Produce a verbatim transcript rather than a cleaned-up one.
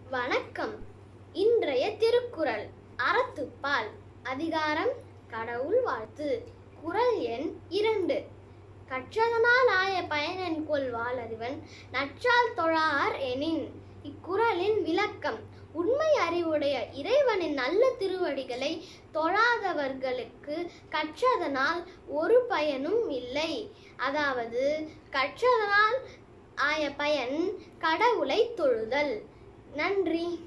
வணக்கம். இன்றைய திருக்குறள் அறத்துப்பால். அதிகாரம் கடவுள் வாழ்த்து. குறள் எண் இரண்டு. கற்றதனால் ஆய பயனென்கொல் வாளறிவன் நற்றால் தொழார் எனின். இக்குறளின் விளக்கம்: உண்மை அறிவுடைய இறைவனின் நல்ல திருவடிகளை தொழாதவர்களுக்கு கற்றதனால் ஒரு பயனும் இல்லை. அதாவது கற்றதனால் ஆய பயன் கடவுளை தொழுதல். நன்றி.